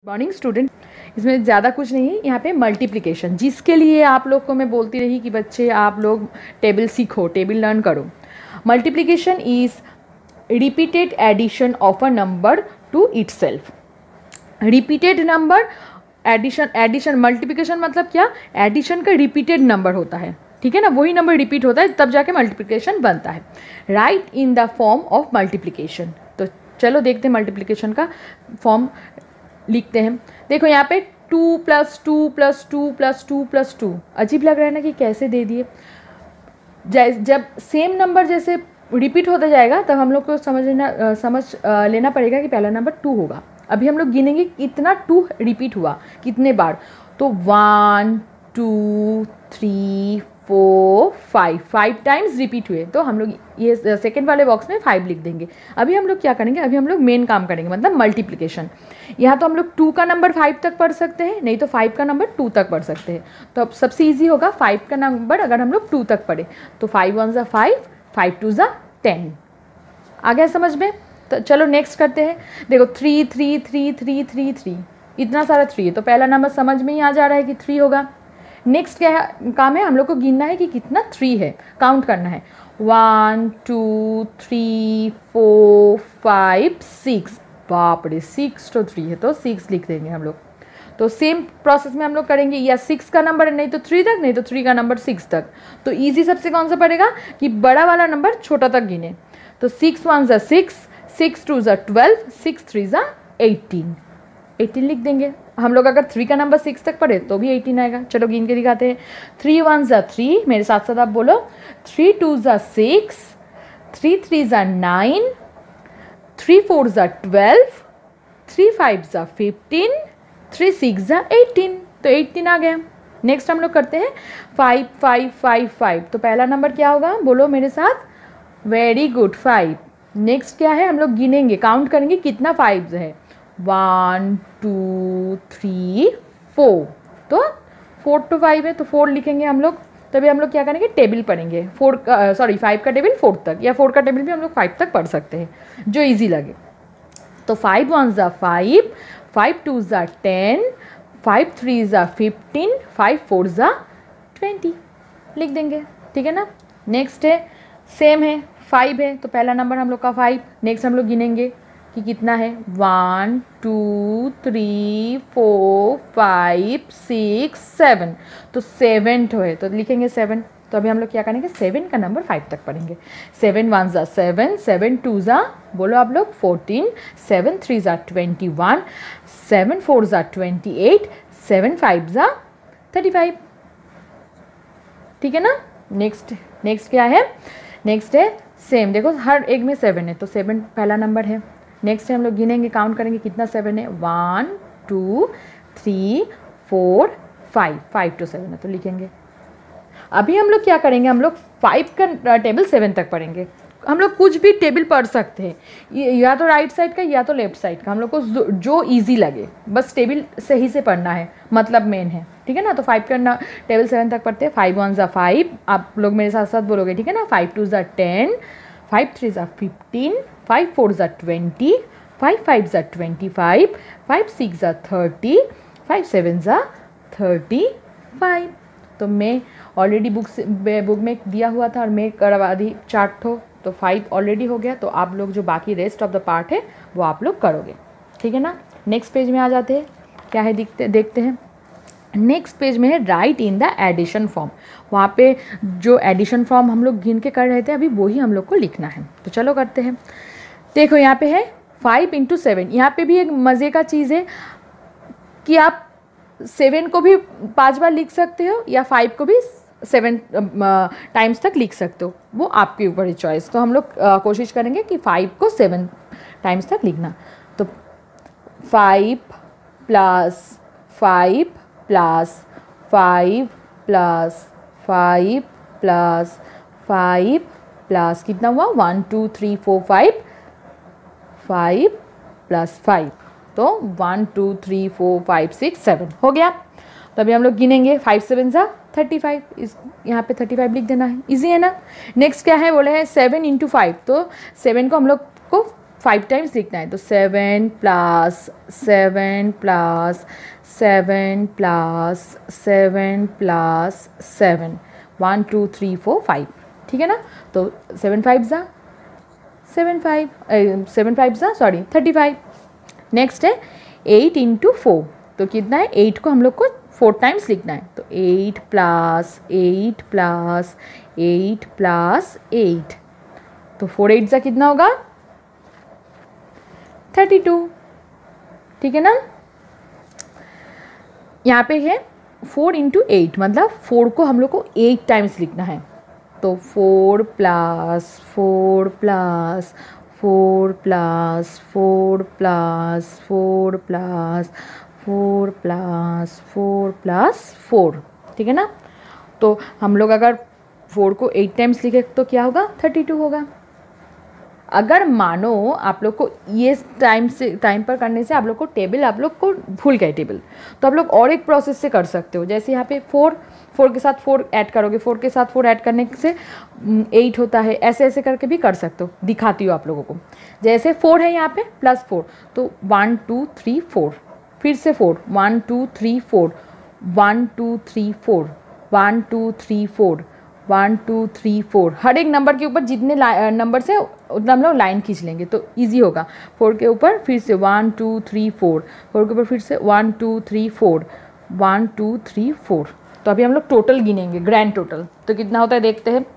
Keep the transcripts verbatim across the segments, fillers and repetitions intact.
Morning student, इसमें ज़्यादा कुछ नहीं है। यहाँ पे मल्टीप्लिकेशन, जिसके लिए आप लोग को मैं बोलती रही कि बच्चे आप लोग टेबल सीखो, टेबल लर्न करो। Multiplication is repeated addition of a number to itself. Repeated number addition, addition multiplication मतलब क्या, एडिशन का रिपीटेड नंबर होता है, ठीक है ना, वही नंबर रिपीट होता है तब जाके मल्टीप्लिकेशन बनता है। Right in the form of multiplication. तो चलो देखते हैं मल्टीप्लिकेशन का फॉर्म लिखते हैं। देखो यहाँ पे two plus two plus two plus two plus two, अजीब लग रहा है ना कि कैसे दे दिए। जब सेम नंबर जैसे रिपीट होता जाएगा तब हम लोग को समझना समझ आ, लेना पड़ेगा कि पहला नंबर टू होगा। अभी हम लोग गिनेंगे कितना टू रिपीट हुआ, कितने बार। तो one two three four five, five times repeat हुए, तो हम लोग ये सेकेंड वाले बॉक्स में फाइव लिख देंगे। अभी हम लोग क्या करेंगे, अभी हम लोग मेन काम करेंगे, मतलब मल्टीप्लिकेशन। यहाँ तो हम लोग टू का नंबर फाइव तक पढ़ सकते हैं, नहीं तो फाइव का नंबर टू तक पढ़ सकते हैं। तो अब सबसे ईजी होगा फाइव का नंबर अगर हम लोग टू तक पढ़े, तो फाइव वन ज़ा फाइव, फाइव टू ज़ा टेन। आ गया समझ में। तो चलो नेक्स्ट करते हैं। देखो three three three three three three, इतना सारा थ्री है, तो पहला नंबर समझ में ही आ जा रहा है कि थ्री होगा। नेक्स्ट क्या है, काम है हम लोग को गिनना है कि कितना थ्री है, काउंट करना है। One two three four five six, बाप रे सिक्स तो थ्री है, तो सिक्स लिख देंगे हम लोग। तो सेम प्रोसेस में हम लोग करेंगे, या सिक्स का नंबर नहीं तो थ्री तक, नहीं तो थ्री का नंबर सिक्स तक। तो इजी सबसे कौन सा पड़ेगा कि बड़ा वाला नंबर छोटा तक गिने। तो सिक्स वन ज़ा सिक्स, सिक्स टू ज़ा ट्वेल्व, सिक्स थ्री ज़ा एटीन, एटीन लिख देंगे। हम लोग अगर थ्री का नंबर सिक्स तक पढ़े तो भी एटीन आएगा। चलो गिन के दिखाते हैं। थ्री वन ज़ा थ्री, मेरे साथ साथ आप बोलो। थ्री टू ज़ा सिक्स, थ्री थ्री ज़ा नाइन, थ्री फोर ज़ा ट्वेल्व, थ्री फाइव ज़ा फिफ्टीन, थ्री सिक्स ज़ा एटीन, तो एटीन आ गया। नेक्स्ट हम लोग करते हैं फाइव फाइव फाइव फाइव। तो पहला नंबर क्या होगा, बोलो मेरे साथ, वेरी गुड, फाइव। नेक्स्ट क्या है, हम लोग गिनेंगे, काउंट करेंगे कितना फाइव है। वन टू थ्री फोर, तो फोर टू फाइव है, तो फोर लिखेंगे हम लोग। तभी हम लोग क्या करेंगे, टेबल पढ़ेंगे। फोर सॉरी फाइव का टेबल फोर तक, या फोर का टेबल भी हम लोग फाइव तक पढ़ सकते हैं, जो इजी लगे। तो फाइव वन ज़ा फाइव, फाइव टू ज़ा टेन, फाइव थ्री ज़ा फिफ्टीन, फाइव फोर ज़ा ट्वेंटी लिख देंगे, ठीक है ना। नेक्स्ट है सेम है, फाइव है, तो पहला नंबर हम लोग का फाइव। नेक्स्ट हम लोग गिनेंगे कि कितना है, one two three four five six seven, तो सेवन तो है, तो लिखेंगे सेवन। तो अभी हम लोग क्या करेंगे, सेवन का नंबर फाइव तक पढ़ेंगे। सेवन वन ज़ा सेवन, सेवन टू ज़ा बोलो आप लोग फोर्टीन, सेवन थ्री ज़ा ट्वेंटी वन, सेवन फोर ज़ा ट्वेंटी एट, सेवन फाइव ज़ा थर्टी फाइव, ठीक है ना। नेक्स्ट नेक्स्ट क्या है, नेक्स्ट है सेम, देखो हर एक में सेवन है, तो सेवन पहला नंबर है। नेक्स्ट हम लोग गिनेंगे, काउंट करेंगे कितना सेवन है। One two three four five, five two seven है, तो लिखेंगे। अभी हम लोग क्या करेंगे, हम लोग फाइव का टेबल सेवन तक पढ़ेंगे। हम लोग कुछ भी टेबल पढ़ सकते हैं, या तो राइट साइड का या तो लेफ्ट साइड का, हम लोग को जो इजी लगे, बस टेबल सही से पढ़ना है, मतलब मेन है, ठीक है ना। तो फाइव का टेबल सेवन तक पढ़ते हैं। फाइव वन ज़ा फाइव, आप लोग मेरे साथ साथ बोलोगे, ठीक है ना। फाइव टू ज़ा टेन, फाइव थ्री ज़ा फिफ्टीन, फाइव फोर ज़ा ट्वेंटी, फाइव फाइव ज़ा ट्वेंटी फाइव, फाइव सिक्स ज़ा थर्टी, फाइव सेवन ज़ा थर्टी फाइव। तो मैं ऑलरेडी बुक से बुक में दिया हुआ था और मैं करवा दी चार्ट थो, तो फाइव ऑलरेडी हो गया। तो आप लोग जो बाकी रेस्ट ऑफ द पार्ट है वो आप लोग करोगे, ठीक है ना। नेक्स्ट पेज में आ जाते हैं, क्या है दिखते देखते हैं। नेक्स्ट पेज में है right in the addition form. वहाँ पे जो एडिशन फॉर्म हम लोग गिन के कर रहे थे अभी, वही हम लोग को लिखना है। तो चलो करते हैं। देखो यहाँ पे है फाइव इंटू सेवन। यहाँ पे भी एक मज़े का चीज़ है कि आप सेवन को भी पाँच बार लिख सकते हो, या फाइव को भी सेवन टाइम्स तक लिख सकते हो, वो आपके ऊपर है चॉइस। तो हम लोग कोशिश करेंगे कि फाइव को सेवन टाइम्स तक लिखना। तो five plus five plus five plus five plus five plus कितना हुआ, one two three four five, five plus five, तो one two three four five six seven हो गया। तो अभी हम लोग गिनेंगे, फाइव सेवन ज़ा थर्टी फाइव, इस यहाँ पे थर्टी फाइव लिख देना है, इजी है ना। नेक्स्ट क्या है, बोले हैं सेवन इंटू फाइव, तो सेवन को हम लोग को फाइव टाइम्स लिखना है, तो seven plus seven plus seven plus seven plus seven, one two three four five, ठीक है ना। तो सेवन फाइव ज़ा सेवन फाइव, सेवन फाइव ज़ा सॉरी थर्टी फाइव। नेक्स्ट है एट इंटू फोर, तो कितना है, एट को हम लोग को फोर टाइम्स लिखना है, तो eight plus eight plus eight plus eight, तो फोर एट ज़ा कितना होगा, थर्टी टू, ठीक है ना। यहाँ पे है फोर इंटू एट, मतलब फोर को हम लोग को एट टाइम्स लिखना है, तो four plus four plus four plus four plus four plus four plus four plus four, ठीक है ना। तो हम लोग अगर फोर को एट टाइम्स लिखे तो क्या होगा, थर्टी टू होगा। अगर मानो आप लोग को ये टाइम से टाइम पर करने से आप लोग को टेबल आप लोग को भूल गए टेबल, तो आप लोग और एक प्रोसेस से कर सकते हो। जैसे यहाँ पे फोर फोर के साथ फोर ऐड करोगे, फोर के साथ फोर ऐड करने से एट होता है, ऐसे ऐसे करके भी कर सकते हो, दिखाती हूँ आप लोगों को। जैसे फोर है यहाँ पे प्लस फोर, तो वन टू थ्री फोर, फिर से four, one two three four, one two three four, one two three four, one two three four, हर एक नंबर के ऊपर जितने नंबर से उतना हम लोग लाइन खींच लेंगे तो इजी होगा। फोर के ऊपर फिर से one two three four, four के ऊपर फिर से one two three four, one two three four. तो अभी हम लोग टोटल गिनेंगे, ग्रैंड टोटल, तो कितना होता है देखते हैं।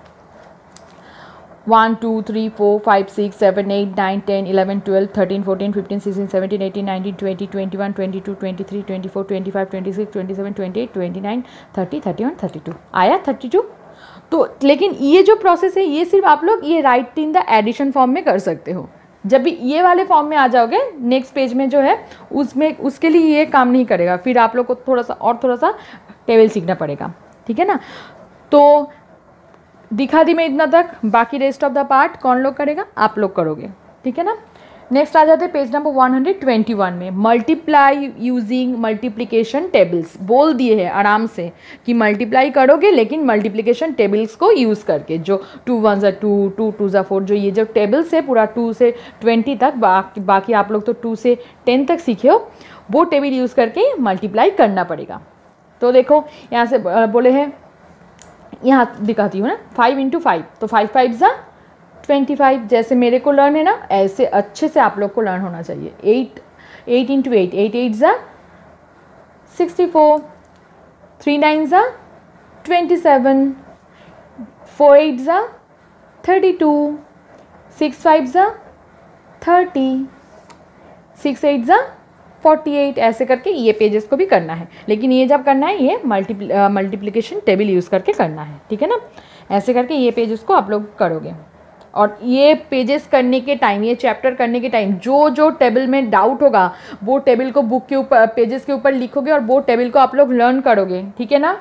One two three four five six seven eight nine ten eleven twelve thirteen fourteen fifteen sixteen seventeen eighteen nineteen twenty twenty one twenty two twenty three twenty four twenty five twenty six twenty seven twenty eight twenty nine thirty thirty one thirty two, आया thirty two. तो लेकिन ये जो process है ये सिर्फ आप लोग ये right in the addition form में कर सकते हो। जब भी ये वाले फॉर्म में आ जाओगे नेक्स्ट पेज में जो है उसमें उसके लिए ये काम नहीं करेगा, फिर आप लोग को थोड़ा सा और थोड़ा सा टेबल सीखना पड़ेगा, ठीक है ना। तो दिखा दी मैं इतना तक, बाकी रेस्ट ऑफ द पार्ट कौन लोग करेगा, आप लोग करोगे, ठीक है ना। नेक्स्ट आ जाते हैं page number one hundred twenty one में, मल्टीप्लाई यूजिंग मल्टीप्लिकेशन टेबल्स। बोल दिए हैं आराम से कि मल्टीप्लाई करोगे लेकिन मल्टीप्लिकेशन टेबल्स को यूज़ करके, जो टू वन ज़ा टू, टू टू ज़ा फोर, जो ये जो टेबल्स है पूरा टू से ट्वेंटी तक, बाकी बाकी आप लोग तो टू से टेन तक सीखे हो, वो टेबल यूज़ करके मल्टीप्लाई करना पड़ेगा। तो देखो यहाँ से बोले हैं, यहाँ दिखाती हूँ ना, फाइव इंटू फाइव, तो फाइव फाइव ज़ा ट्वेंटी फाइव, जैसे मेरे को लर्न है ना ऐसे अच्छे से आप लोग को लर्न होना चाहिए। Eight eight into eight, eight eight ज़ा सिक्सटी फोर, थ्री नाइन ज़ा ट्वेंटी सेवन, फोर एट ज़ा थर्टी टू, सिक्स फाइव ज़ा थर्टी, सिक्स एट ज़ा फोर्टी एट, ऐसे करके ये पेजेस को भी करना है। लेकिन ये जब करना है ये मल्टीप्ल मल्टीप्लिकेशन टेबल यूज़ करके करना है, ठीक है ना। ऐसे करके ये पेजेस को आप लोग करोगे। और ये पेजेस करने के टाइम, ये चैप्टर करने के टाइम जो जो टेबल में डाउट होगा वो टेबल को बुक के ऊपर पेजेस के ऊपर लिखोगे और वो टेबल को आप लोग लर्न करोगे, ठीक है ना।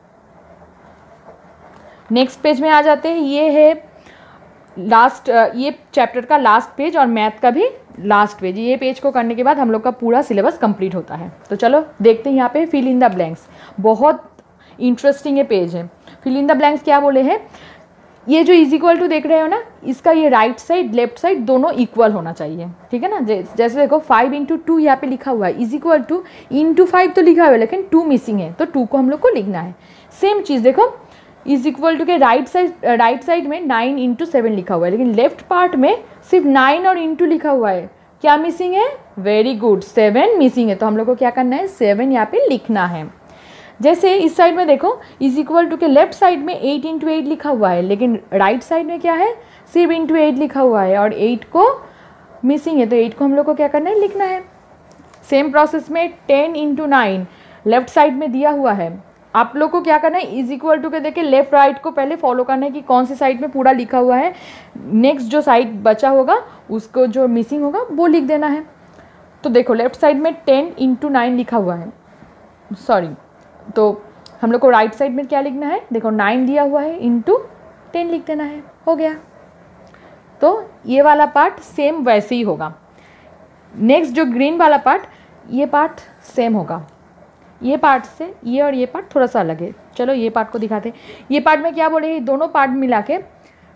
नेक्स्ट पेज में आ जाते हैं, ये है लास्ट, ये चैप्टर का लास्ट पेज और मैथ का भी लास्ट पेज। ये पेज को करने के बाद हम लोग का पूरा सिलेबस कंप्लीट होता है। तो चलो देखते हैं यहाँ पे फिल इन द ब्लैंक्स, बहुत इंटरेस्टिंग ये पेज है। फिल इन द ब्लैंक्स क्या बोले हैं, ये जो इज इक्वल टू देख रहे हो ना, इसका ये राइट साइड लेफ्ट साइड दोनों इक्वल होना चाहिए, ठीक है ना। जैसे देखो फाइव इंटू टू यहाँ पे लिखा हुआ है, is equal to into five तो लिखा हुआ है लेकिन टू मिसिंग है, तो टू को हम लोग को लिखना है। सेम चीज़ देखो, इज इक्वल टू के राइट साइड राइट साइड में नाइन इंटू सेवन लिखा हुआ है लेकिन लेफ्ट पार्ट में सिर्फ नाइन और इंटू लिखा हुआ है, क्या मिसिंग है, वेरी गुड, सेवन मिसिंग है। तो हम लोग को क्या करना है, सेवन यहाँ पे लिखना है। जैसे इस साइड में देखो इज इक्वल टू के लेफ्ट साइड में एट इंटू एट लिखा हुआ है लेकिन राइट साइड में क्या है, सिर्फ इंटू एट लिखा हुआ है और एट को मिसिंग है, तो एट को हम लोग को क्या करना है, लिखना है। सेम प्रोसेस में ten into nine left side में दिया हुआ है, आप लोग को क्या करना है, इज इक्वल टू के देखे लेफ्ट राइट को पहले फॉलो करना है कि कौन सी साइड में पूरा लिखा हुआ है, नेक्स्ट जो साइड बचा होगा उसको जो मिसिंग होगा वो लिख देना है। तो देखो लेफ्ट साइड में टेन इंटू नाइन लिखा हुआ है, सॉरी, तो हम लोग को राइट साइड में क्या लिखना है, देखो नाइन दिया हुआ है इंटू टेन लिख देना है, हो गया। तो ये वाला पार्ट सेम वैसे ही होगा। नेक्स्ट जो ग्रीन वाला पार्ट, ये पार्ट सेम होगा, ये पार्ट से ये और ये पार्ट थोड़ा सा अलग है। चलो ये पार्ट को दिखाते हैं। ये पार्ट में क्या बोले, दोनों पार्ट मिला के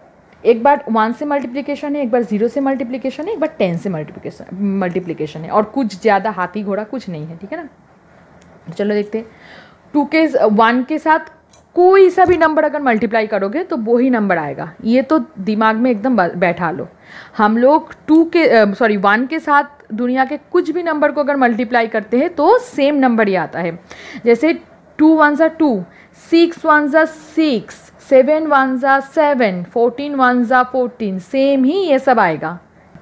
एक बार वन से मल्टीप्लिकेशन है, एक बार ज़ीरो से मल्टीप्लिकेशन है, एक बार टेन से मल्टीप्लिकेशन मल्टीप्लिकेशन है, और कुछ ज़्यादा हाथी घोड़ा कुछ नहीं है, ठीक है ना। चलो देखते हैं, टू के वन के साथ कोई सा भी नंबर अगर मल्टीप्लाई करोगे तो वो ही नंबर आएगा, ये तो दिमाग में एकदम बैठा लो। हम लोग टू के सॉरी वन के साथ दुनिया के कुछ भी नंबर को अगर मल्टीप्लाई करते हैं तो सेम नंबर ही आता है। जैसे टू वन ज़ा टू, सिक्स वन ज़ा सिक्स, सेवन वन ज़ा सेवन, फोर्टीन वन ज़ा फोर्टीन, सेम ही ये सब आएगा।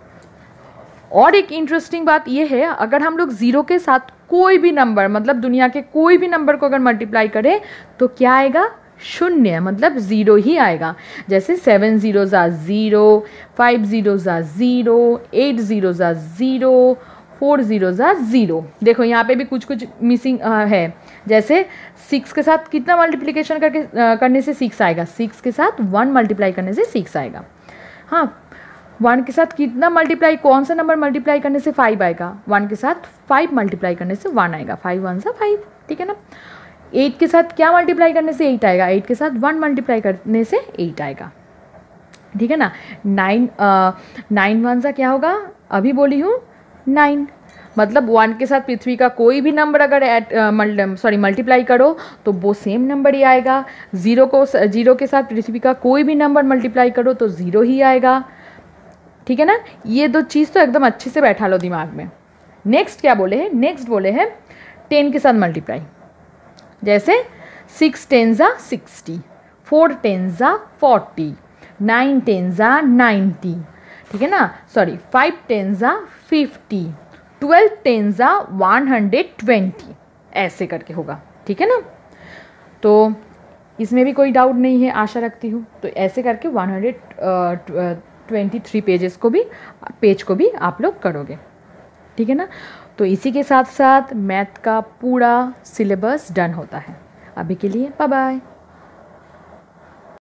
और एक इंटरेस्टिंग बात ये है, अगर हम लोग ज़ीरो के साथ कोई भी नंबर, मतलब दुनिया के कोई भी नंबर को अगर मल्टीप्लाई करें तो क्या आएगा, शून्य, मतलब ज़ीरो ही आएगा। जैसे सेवन ज़ीरो ज़ा ज़ीरो, फाइव ज़ीरो ज़ा ज़ीरो, एट ज़ीरो ज़ा ज़ीरो, फोर ज़ीरो ज़ा ज़ीरो। देखो यहाँ पे भी कुछ कुछ मिसिंग है, जैसे सिक्स के साथ कितना मल्टीप्लिकेशन करके आ, करने से सिक्स आएगा, सिक्स के साथ वन मल्टीप्लाई करने से सिक्स आएगा। हाँ, वन के साथ कितना मल्टीप्लाई, कौन सा नंबर मल्टीप्लाई करने से फाइव आएगा, वन के साथ फाइव मल्टीप्लाई करने से वन आएगा, फाइव वन सा फाइव, ठीक है ना। एट के साथ क्या मल्टीप्लाई करने से एट आएगा, एट के साथ वन मल्टीप्लाई करने से एट आएगा, ठीक है ना। नाइन नाइन वन सा क्या होगा, अभी बोली हूँ नाइन, मतलब वन के साथ पृथ्वी का कोई भी नंबर अगर एड सॉरी मल्टीप्लाई करो तो वो सेम नंबर ही आएगा। ज़ीरो को जीरो के साथ पृथ्वी का कोई भी नंबर मल्टीप्लाई करो तो ज़ीरो ही आएगा, ठीक है ना। ये दो चीज़ तो एकदम अच्छे से बैठा लो दिमाग में। नेक्स्ट क्या बोले हैं, नेक्स्ट बोले हैं टेन के साथ मल्टीप्लाई। जैसे सिक्स टेन ज़ा सिक्सटी, फोर टेन ज़ा फोर्टी, नाइन टेन ज़ा नाइन्टी, ठीक है ना, सॉरी फाइव टेन ज़ा फिफ्टी, ट्वेल्व टेन ज़ा वन हंड्रेड ट्वेंटी, ऐसे करके होगा, ठीक है ना। तो इसमें भी कोई डाउट नहीं है, आशा रखती हूँ। तो ऐसे करके one hundred twenty three pages को भी पेज को भी आप लोग करोगे, ठीक है ना। तो इसी के साथ साथ मैथ का पूरा सिलेबस डन होता है। अभी के लिए बाय बाय।